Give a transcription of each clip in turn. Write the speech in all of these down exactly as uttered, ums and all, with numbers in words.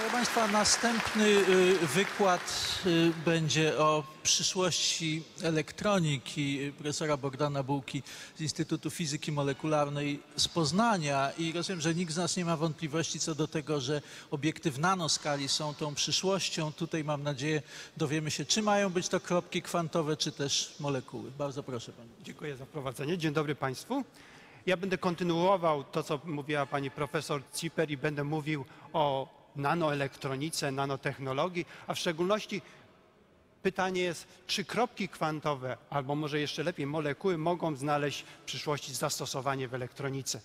Proszę Państwa, następny y, wykład y, będzie o przyszłości elektroniki profesora Bogdana Bułki z Instytutu Fizyki Molekularnej z Poznania i rozumiem, że nikt z nas nie ma wątpliwości co do tego, że obiekty w nanoskali są tą przyszłością. Tutaj mam nadzieję dowiemy się, czy mają być to kropki kwantowe, czy też molekuły. Bardzo proszę Pani. Dziękuję za wprowadzenie. Dzień dobry Państwu. Ja będę kontynuował to, co mówiła Pani profesor Ciper i będę mówił o nanoelektronice, nanotechnologii, a w szczególności pytanie jest, czy kropki kwantowe, albo może jeszcze lepiej molekuły mogą znaleźć w przyszłości zastosowanie w elektronice.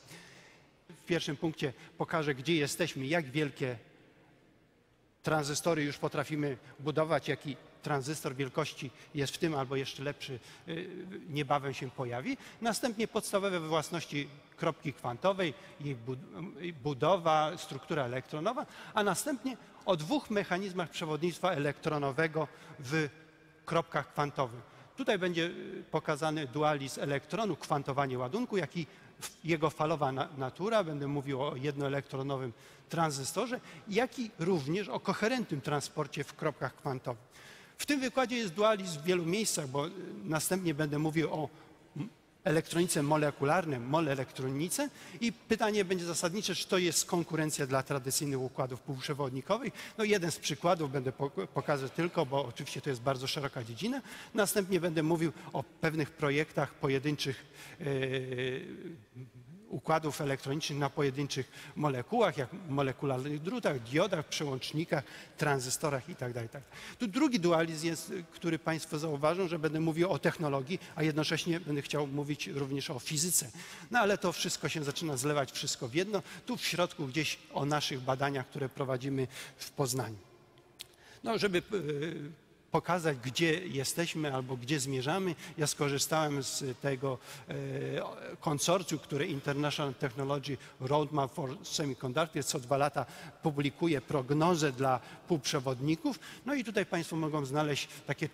W pierwszym punkcie pokażę, gdzie jesteśmy, jak wielkie tranzystory już potrafimy budować, jaki tranzystor wielkości jest w tym, albo jeszcze lepszy niebawem się pojawi. Następnie podstawowe własności kropki kwantowej, jej budowa, struktura elektronowa, a następnie o dwóch mechanizmach przewodnictwa elektronowego w kropkach kwantowych. Tutaj będzie pokazany dualizm elektronu, kwantowanie ładunku, jak i jego falowa natura. Będę mówił o jednoelektronowym tranzystorze, jak i również o koherentnym transporcie w kropkach kwantowych. W tym wykładzie jest dualizm w wielu miejscach, bo następnie będę mówił o elektronice molekularnej, molelektronice i pytanie będzie zasadnicze, czy to jest konkurencja dla tradycyjnych układów półprzewodnikowych. No jeden z przykładów będę pokazać tylko, bo oczywiście to jest bardzo szeroka dziedzina. Następnie będę mówił o pewnych projektach pojedynczych yy, układów elektronicznych na pojedynczych molekułach, jak molekularnych drutach, diodach, przełącznikach, tranzystorach itd. Tu drugi dualizm jest, który Państwo zauważą, że będę mówił o technologii, a jednocześnie będę chciał mówić również o fizyce. No ale to wszystko się zaczyna zlewać wszystko w jedno. Tu w środku gdzieś o naszych badaniach, które prowadzimy w Poznaniu. No, żeby yy, pokazać, gdzie jesteśmy albo gdzie zmierzamy. Ja skorzystałem z tego e, konsorcjum, które International Technology Roadmap for Semiconductors co dwa lata publikuje prognozę dla półprzewodników. No i tutaj Państwo mogą znaleźć takie e,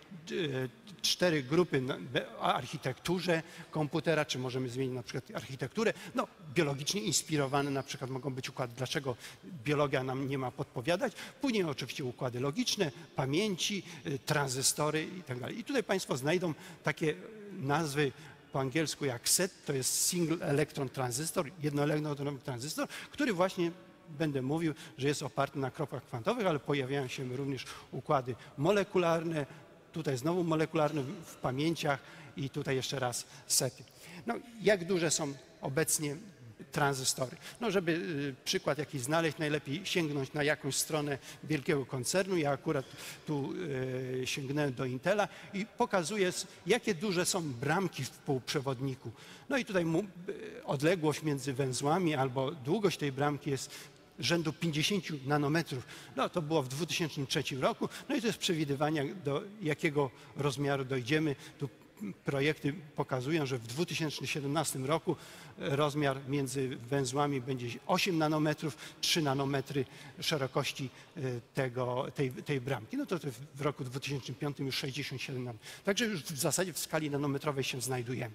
cztery grupy o architekturze komputera, czy możemy zmienić na przykład architekturę. No, biologicznie inspirowane na przykład mogą być układy, dlaczego biologia nam nie ma podpowiadać. Później oczywiście układy logiczne, pamięci, tranzystory i tak dalej. I tutaj Państwo znajdą takie nazwy po angielsku jak S E T, to jest Single Electron Transistor, jednoelektronowy tranzystor, który właśnie będę mówił, że jest oparty na kropkach kwantowych, ale pojawiają się również układy molekularne, tutaj znowu molekularne w pamięciach i tutaj jeszcze raz sety. No, jak duże są obecnie tranzystory? No, żeby y, przykład jakiś znaleźć, najlepiej sięgnąć na jakąś stronę wielkiego koncernu. Ja akurat tu y, sięgnąłem do Intela i pokazuję, jakie duże są bramki w półprzewodniku. No i tutaj mu, y, odległość między węzłami albo długość tej bramki jest rzędu pięćdziesięciu nanometrów. No to było w dwa tysiące trzecim roku. No i to jest przewidywanie, do jakiego rozmiaru dojdziemy. Tu projekty pokazują, że w dwa tysiące siedemnastym roku rozmiar między węzłami będzie osiem nanometrów, trzy nanometry szerokości tego, tej, tej bramki. No to, to w roku dwa tysiące piątym już sześćdziesiąt siedem nanometrów. Także już w zasadzie w skali nanometrowej się znajdujemy.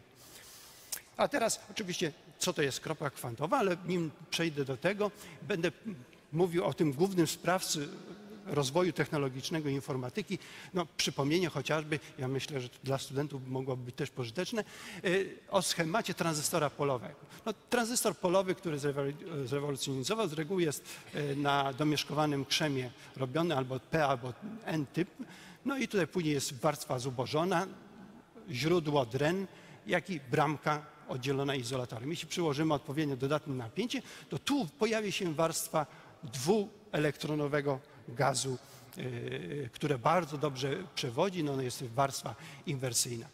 A teraz oczywiście, co to jest kropka kwantowa, ale nim przejdę do tego, będę mówił o tym głównym sprawcy rozwoju technologicznego informatyki. No, przypomnienie chociażby, ja myślę, że dla studentów mogłoby być też pożyteczne, o schemacie tranzystora polowego. No, tranzystor polowy, który zrewolucjonizował, z reguły jest na domieszkowanym krzemie robiony albo P, albo N-typ. No i tutaj później jest warstwa zubożona, źródło dren, jak i bramka oddzielona izolatorem. Jeśli przyłożymy odpowiednio dodatnie napięcie, to tu pojawi się warstwa dwuelektronowego gazu, yy, które bardzo dobrze przewodzi. No, jest warstwa inwersyjna.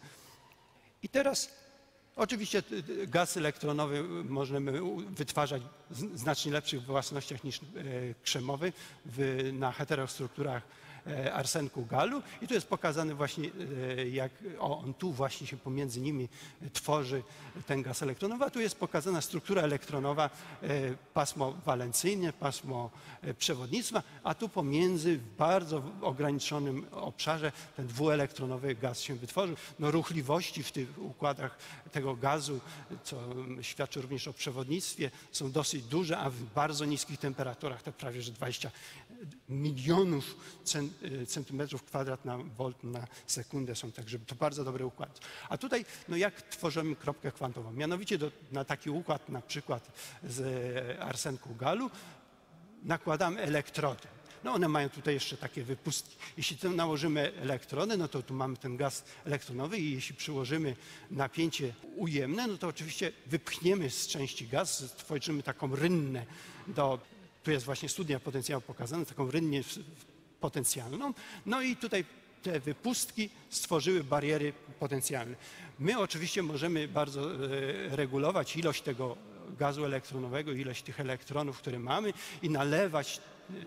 I teraz oczywiście gaz elektronowy możemy wytwarzać w znacznie lepszych własnościach niż yy, krzemowy w, na heterostrukturach e, arsenku galu i tu jest pokazany właśnie, e, jak o, on tu właśnie się pomiędzy nimi tworzy ten gaz elektronowy, a tu jest pokazana struktura elektronowa, e, pasmo walencyjne, pasmo e, przewodnictwa, a tu pomiędzy w bardzo ograniczonym obszarze ten dwuelektronowy gaz się wytworzył. No, ruchliwości w tych układach tego gazu, co świadczy również o przewodnictwie, są dosyć duże, a w bardzo niskich temperaturach, to prawie że dwadzieścia milionów centymetrów kwadrat na volt na sekundę są, także to bardzo dobry układ. A tutaj, no jak tworzymy kropkę kwantową? Mianowicie do, na taki układ, na przykład z arsenku galu, nakładamy elektrody. No one mają tutaj jeszcze takie wypustki. Jeśli tu nałożymy elektrody, no to tu mamy ten gaz elektronowy i jeśli przyłożymy napięcie ujemne, no to oczywiście wypchniemy z części gaz, stworzymy taką rynnę do, tu jest właśnie studnia potencjału pokazana, taką rynnę potencjalną. No i tutaj te wypustki stworzyły bariery potencjalne. My oczywiście możemy bardzo e, regulować ilość tego gazu elektronowego, ilość tych elektronów, które mamy i nalewać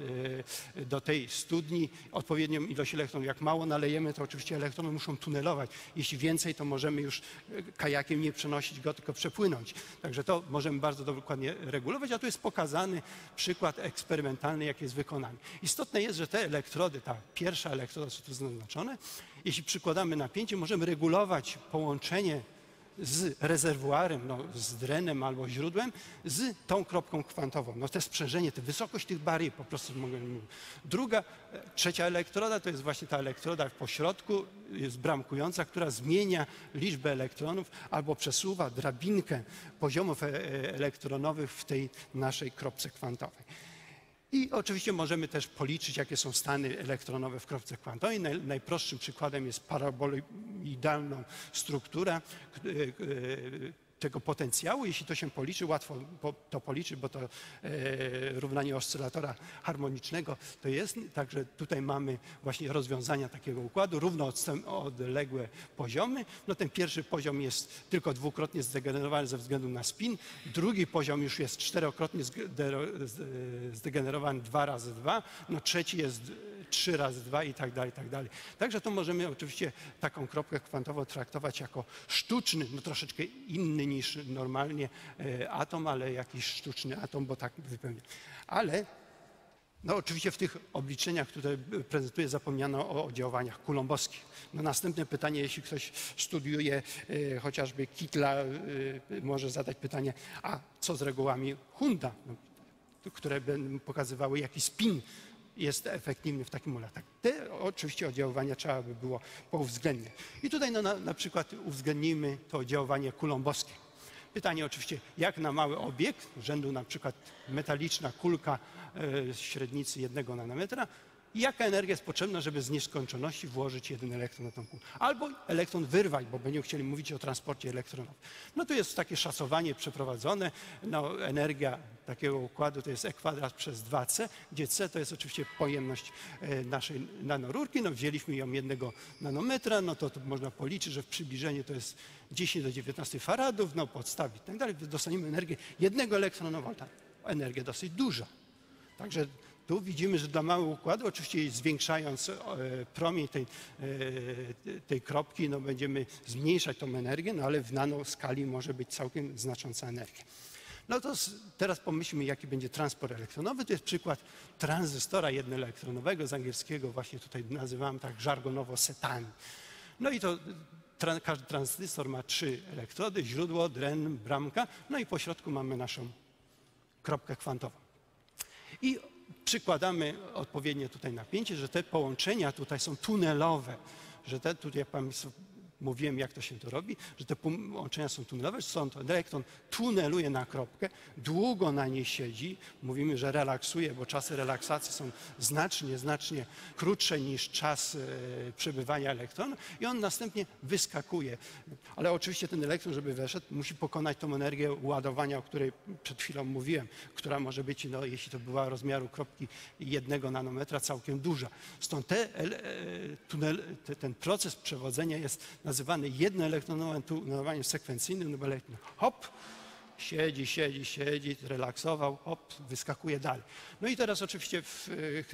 do tej studni odpowiednią ilość elektronów. Jak mało nalejemy, to oczywiście elektrony muszą tunelować. Jeśli więcej, to możemy już kajakiem nie przenosić go, tylko przepłynąć. Także to możemy bardzo dokładnie regulować, a tu jest pokazany przykład eksperymentalny, jak jest wykonany. Istotne jest, że te elektrody, ta pierwsza elektroda, co tu zaznaczone, jeśli przykładamy napięcie, możemy regulować połączenie z rezerwuarem, no, z drenem albo źródłem, z tą kropką kwantową. No to sprzężenie, to wysokość tych barier po prostu mogę mówić. Druga, trzecia elektroda to jest właśnie ta elektroda w pośrodku, jest bramkująca, która zmienia liczbę elektronów albo przesuwa drabinkę poziomów elektronowych w tej naszej kropce kwantowej. I oczywiście możemy też policzyć, jakie są stany elektronowe w kropce kwantowej. Naj, najprostszym przykładem jest paraboloidalna struktura tego potencjału. Jeśli to się policzy, łatwo to policzy, bo to e, równanie oscylatora harmonicznego to jest. Także tutaj mamy właśnie rozwiązania takiego układu, równo odległe poziomy. No ten pierwszy poziom jest tylko dwukrotnie zdegenerowany ze względu na spin. Drugi poziom już jest czterokrotnie zdegenerowany dwa razy dwa. No trzeci jest trzy razy dwa i tak dalej, i tak dalej. Także to możemy oczywiście taką kropkę kwantową traktować jako sztuczny, no troszeczkę inny niż normalnie e, atom, ale jakiś sztuczny atom, bo tak wypełnia. Ale no oczywiście w tych obliczeniach, które prezentuję, zapomniano o oddziaływaniach kulombowskich. No następne pytanie, jeśli ktoś studiuje e, chociażby Kittla, e, może zadać pytanie, a co z regułami Hunda, no, które będą pokazywały, jaki spin jest efektywny w takim ulatach. Te oczywiście oddziaływania trzeba by było pouwzględniać. I tutaj no, na, na przykład uwzględnimy to oddziaływanie kulombowskie. Pytanie oczywiście, jak na mały obiekt, rzędu na przykład metaliczna kulka e, średnicy jednego nanometra, jaka energia jest potrzebna, żeby z nieskończoności włożyć jeden elektron na tą kulkę. Albo elektron wyrwać, bo będziemy chcieli mówić o transporcie elektronów. No to jest takie szacowanie przeprowadzone. No, energia takiego układu to jest E kwadrat przez dwa C, gdzie C to jest oczywiście pojemność e, naszej nanorurki. No wzięliśmy ją jednego nanometra, no to, to można policzyć, że w przybliżeniu to jest dziesięć do dziewiętnastu faradów, no podstawić i tak dalej. Dostaniemy energię jednego elektronowolta. Energię dosyć duża. Także tu widzimy, że dla małego układu, oczywiście zwiększając e, promień tej, e, tej kropki, no będziemy zmniejszać tą energię, no ale w nanoskali może być całkiem znacząca energia. No to z, teraz pomyślmy, jaki będzie transport elektronowy. To jest przykład tranzystora jednoelektronowego, z angielskiego właśnie tutaj nazywamy tak żargonowo setami. No i to tra, każdy tranzystor ma trzy elektrody, źródło, dren, bramka, no i po środku mamy naszą kropkę kwantową. I przykładamy odpowiednie tutaj napięcie, że te połączenia tutaj są tunelowe, że te, tutaj jak Państwu mówiłem, jak to się to robi, że te połączenia są tunelowe, stąd elektron tuneluje na kropkę, długo na niej siedzi, mówimy, że relaksuje, bo czasy relaksacji są znacznie, znacznie krótsze niż czas e, przebywania elektronu i on następnie wyskakuje. Ale oczywiście ten elektron, żeby weszedł, musi pokonać tą energię ładowania, o której przed chwilą mówiłem, która może być, no, jeśli to była rozmiaru kropki jednego nanometra, całkiem duża. Stąd te, e, tunel, te, ten proces przewodzenia jest nazywany jednoelektronowym tunelowaniem sekwencyjnym, no bo elektron hop, siedzi, siedzi, siedzi, relaksował, hop, wyskakuje dalej. No i teraz oczywiście w,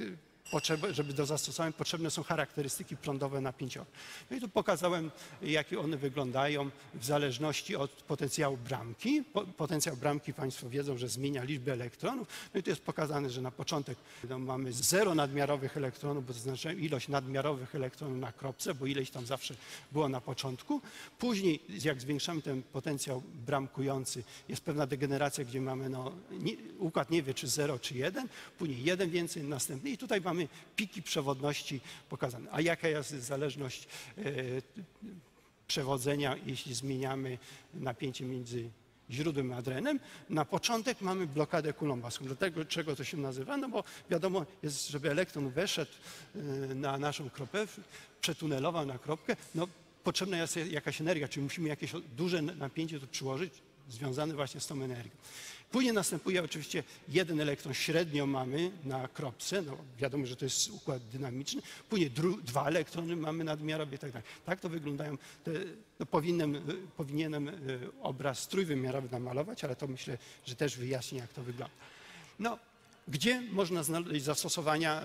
potrzeby, żeby do zastosowań potrzebne są charakterystyki prądowe napięciowe. No i tu pokazałem, jakie one wyglądają w zależności od potencjału bramki. Po, potencjał bramki Państwo wiedzą, że zmienia liczbę elektronów. No i tu jest pokazane, że na początek no, mamy zero nadmiarowych elektronów, bo to znaczy ilość nadmiarowych elektronów na kropce, bo ileś tam zawsze było na początku. Później, jak zwiększamy ten potencjał bramkujący, jest pewna degeneracja, gdzie mamy no, nie, układ nie wie, czy zero, czy jeden, później jeden więcej, następny i tutaj mamy piki przewodności pokazane. A jaka jest zależność e, przewodzenia, jeśli zmieniamy napięcie między źródłem a drenem? Na początek mamy blokadę coulombowską. Dlatego czego to się nazywa? No bo wiadomo jest, żeby elektron weszedł e, na naszą kropkę, przetunelował na kropkę, no potrzebna jest jakaś energia, czyli musimy jakieś duże napięcie tu przyłożyć, związane właśnie z tą energią. Później następuje oczywiście jeden elektron średnio mamy na kropce, no wiadomo, że to jest układ dynamiczny, później dru, dwa elektrony mamy nadmiarowe i tak dalej. Tak to wyglądają, te, no powinienem, powinienem obraz trójwymiarowy namalować, ale to myślę, że też wyjaśnię, jak to wygląda. No, gdzie można znaleźć zastosowania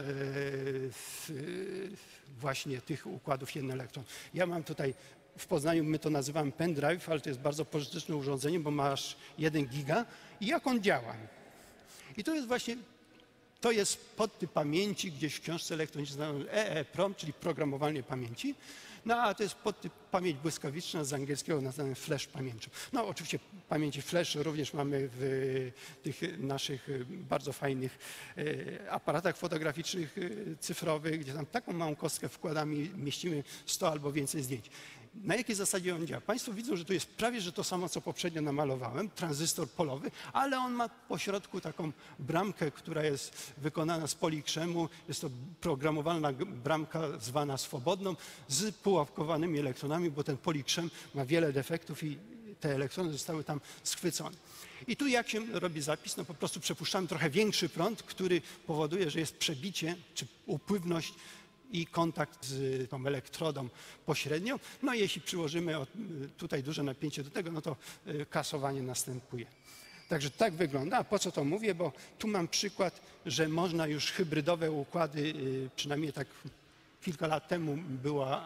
właśnie tych układów jeden elektron? Ja mam tutaj w Poznaniu, my to nazywamy pendrive, ale to jest bardzo pożyteczne urządzenie, bo masz jeden giga i jak on działa. I to jest właśnie, to jest podtyp pamięci, gdzieś w książce elektronicznej EEPROM, czyli programowanie pamięci. No a to jest podtyp pamięć błyskawiczna, z angielskiego nazywamy flash pamięcią. No oczywiście pamięci flash również mamy w tych naszych bardzo fajnych aparatach fotograficznych, cyfrowych, gdzie tam taką małą kostkę wkładamy i mieścimy sto albo więcej zdjęć. Na jakiej zasadzie on działa? Państwo widzą, że to jest prawie że to samo, co poprzednio namalowałem, tranzystor polowy, ale on ma po środku taką bramkę, która jest wykonana z polikrzemu. Jest to programowalna bramka zwana swobodną z pułapkowanymi elektronami, bo ten polikrzem ma wiele defektów i te elektrony zostały tam schwycone. I tu jak się robi zapis? No po prostu przepuszczamy trochę większy prąd, który powoduje, że jest przebicie czy upływność i kontakt z tą elektrodą pośrednią. No i jeśli przyłożymy tutaj duże napięcie do tego, no to kasowanie następuje. Także tak wygląda. A po co to mówię? Bo tu mam przykład, że można już hybrydowe układy, przynajmniej tak kilka lat temu było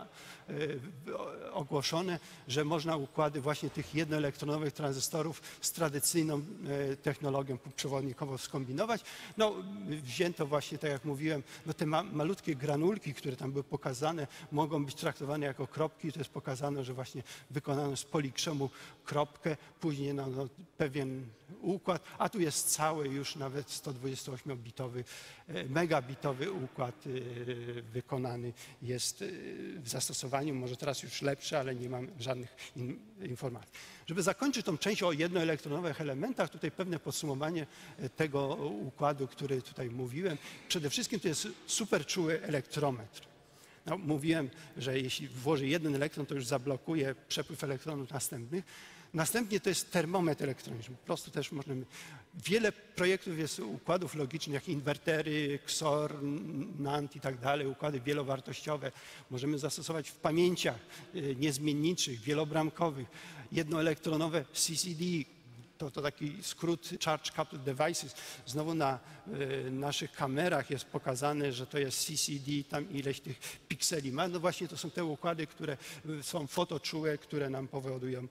ogłoszone, że można układy właśnie tych jednoelektronowych tranzystorów z tradycyjną technologią przewodnikową skombinować. No, wzięto właśnie, tak jak mówiłem, no te ma malutkie granulki, które tam były pokazane, mogą być traktowane jako kropki. To jest pokazane, że właśnie wykonano z polikrzemu kropkę, później no, no, pewien układ, a tu jest cały już nawet sto dwudziestoośmiobitowy, megabitowy układ wykonany jest w zastosowaniu, może teraz już lepszy, ale nie mam żadnych in, informacji. Żeby zakończyć tą część o jednoelektronowych elementach, tutaj pewne podsumowanie tego układu, który tutaj mówiłem. Przede wszystkim to jest super czuły elektrometr. No, mówiłem, że jeśli włożę jeden elektron, to już zablokuje przepływ elektronów następnych. Następnie to jest termometr elektroniczny. Po prostu też możemy... Wiele projektów jest układów logicznych, jak inwertery, X O R, NAND i tak dalej, układy wielowartościowe. Możemy zastosować w pamięciach niezmienniczych, wielobramkowych, jednoelektronowe C C D. To, to taki skrót Charge Coupled Devices. Znowu na y, naszych kamerach jest pokazane, że to jest C C D, tam ileś tych pikseli ma. No właśnie to są te układy, które są fotoczułe, które nam powodują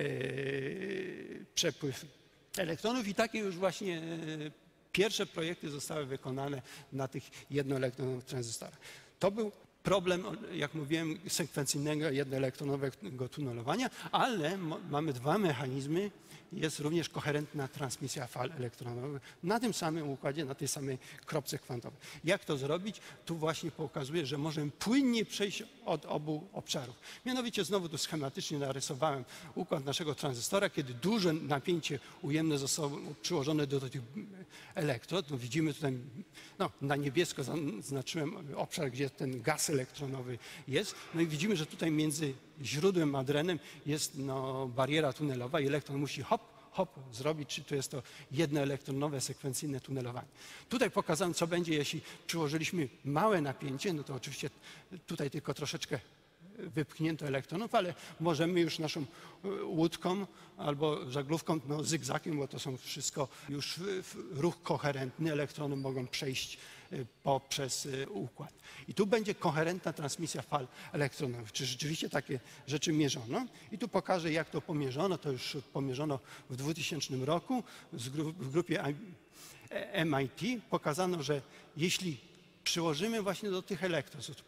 y, przepływ elektronów i takie już właśnie y, pierwsze projekty zostały wykonane na tych jednoelektronowych tranzystorach. To był problem, jak mówiłem, sekwencyjnego jednoelektronowego tunelowania, ale mamy dwa mechanizmy. Jest również koherentna transmisja fal elektronowych na tym samym układzie, na tej samej kropce kwantowej. Jak to zrobić? Tu właśnie pokazuję, że możemy płynnie przejść od obu obszarów. Mianowicie znowu tu schematycznie narysowałem układ naszego tranzystora, kiedy duże napięcie ujemne zostało przyłożone do tych elektrod. No widzimy tutaj, no, na niebiesko zaznaczyłem obszar, gdzie ten gaz elektronowy jest. No i widzimy, że tutaj między źródłem a drenem jest no, bariera tunelowa i elektron musi hop, hop zrobić, czy to jest to jednoelektronowe sekwencyjne tunelowanie. Tutaj pokazałem, co będzie, jeśli przyłożyliśmy małe napięcie, no to oczywiście tutaj tylko troszeczkę wypchnięto elektronów, ale możemy już naszą łódką albo żaglówką, no zygzakiem, bo to są wszystko już ruch koherentny, elektrony mogą przejść y, poprzez y, układ. I tu będzie koherentna transmisja fal elektronowych. Czy rzeczywiście takie rzeczy mierzono? I tu pokażę, jak to pomierzono. To już pomierzono w dwutysięcznym roku w grupie M I T. Pokazano, że jeśli przyłożymy właśnie do tych elektrod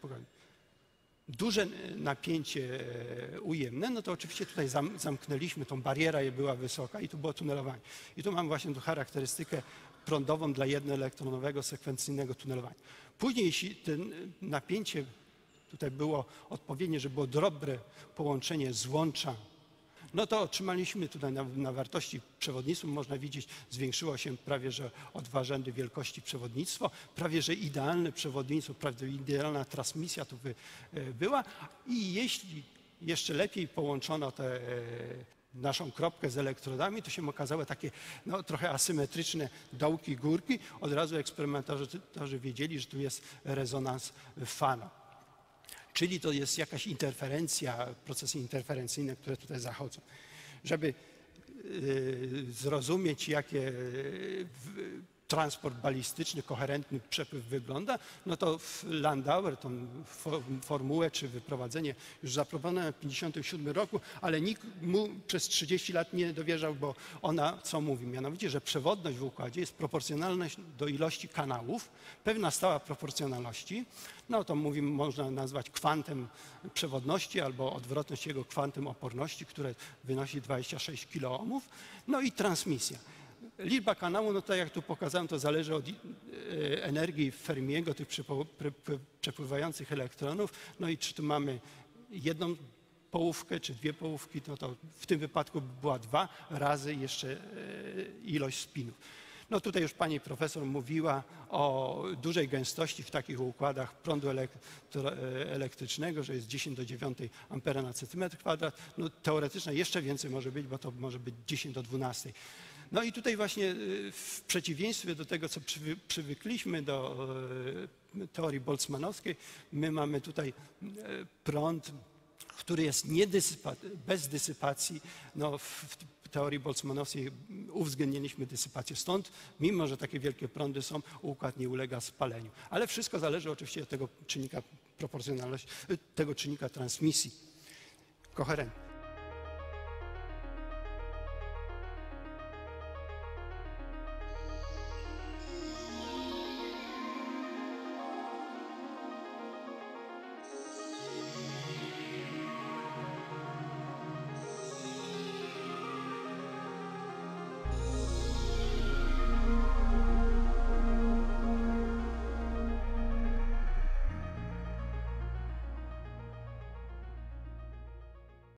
duże napięcie ujemne, no to oczywiście tutaj zam, zamknęliśmy, tą barierę była wysoka i tu było tunelowanie. I tu mam właśnie tu charakterystykę prądową dla jednoelektronowego sekwencyjnego tunelowania. Później, jeśli to napięcie tutaj było odpowiednie, że było dobre połączenie złącza, no to otrzymaliśmy tutaj na, na wartości przewodnictwa, można widzieć, zwiększyło się prawie że o dwa rzędy wielkości przewodnictwo, prawie że idealne przewodnictwo, prawie idealna transmisja tu by, była i jeśli jeszcze lepiej połączono tę naszą kropkę z elektrodami, to się okazały takie no, trochę asymetryczne dołki, górki. Od razu eksperymentatorzy wiedzieli, że tu jest rezonans fano. Czyli to jest jakaś interferencja, procesy interferencyjne, które tutaj zachodzą. Żeby y, zrozumieć, jakie y, transport balistyczny, koherentny przepływ wygląda, no to w Landauer tą formułę czy wyprowadzenie już zaproponowano w tysiąc dziewięćset pięćdziesiątym siódmym roku, ale nikt mu przez trzydzieści lat nie dowierzał, bo ona co mówi? Mianowicie, że przewodność w układzie jest proporcjonalna do ilości kanałów, pewna stała proporcjonalności, no to mówimy, można nazwać kwantem przewodności albo odwrotność jego kwantem oporności, które wynosi dwadzieścia sześć kiloohmów, no i transmisja. Liczba kanału, no to jak tu pokazałem, to zależy od energii Fermiego, tych przepływających elektronów. No i czy tu mamy jedną połówkę, czy dwie połówki, no to w tym wypadku była dwa razy jeszcze ilość spinów. No tutaj już pani profesor mówiła o dużej gęstości w takich układach prądu elektrycznego, że jest dziesięć do dziewiątej ampera na centymetr kwadrat. No teoretycznie jeszcze więcej może być, bo to może być dziesięć do dwunastej. No i tutaj właśnie w przeciwieństwie do tego, co przywy, przywykliśmy do e, teorii boltzmannowskiej, my mamy tutaj e, prąd, który jest niedysypa, bez dysypacji. No, w teorii boltzmannowskiej uwzględniliśmy dysypację. Stąd, mimo że takie wielkie prądy są, układ nie ulega spaleniu. Ale wszystko zależy oczywiście od tego czynnika proporcjonalności, tego czynnika transmisji koherentnej.